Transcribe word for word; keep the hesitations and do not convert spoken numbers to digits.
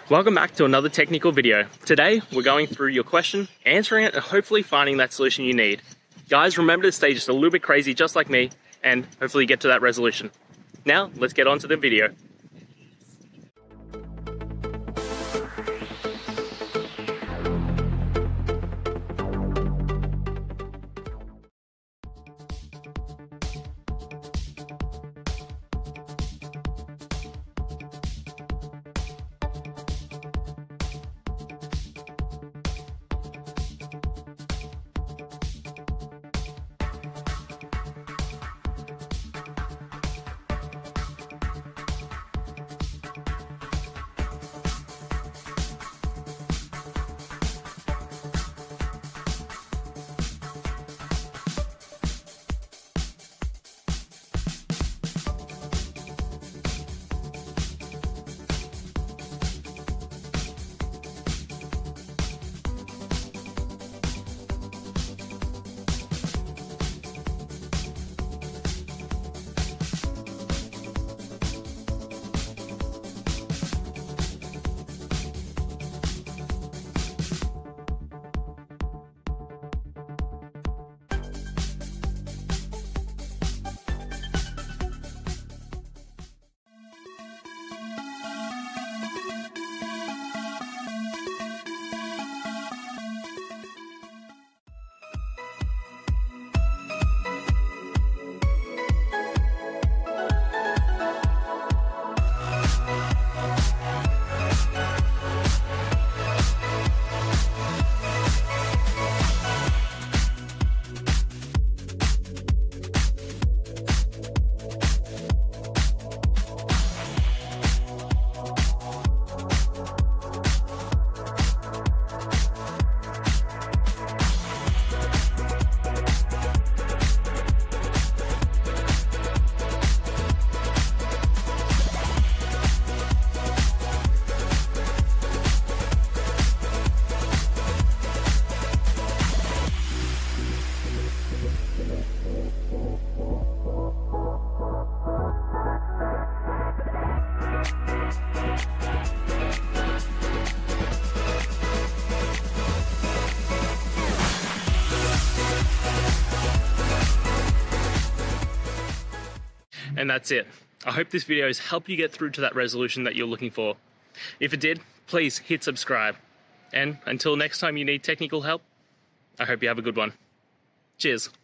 Welcome back to another technical video. Today, we're going through your question, answering it, and hopefully finding that solution you need. Guys, remember to stay just a little bit crazy, just like me, and hopefully get to that resolution. Now, let's get on to the video. And that's it. I hope this video has helped you get through to that resolution that you're looking for. If it did, please hit subscribe. And until next time you need technical help, I hope you have a good one. Cheers.